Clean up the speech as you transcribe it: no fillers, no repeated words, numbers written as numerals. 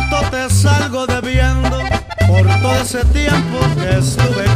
¿Cuánto te salgo debiendo por todo ese tiempo que estuve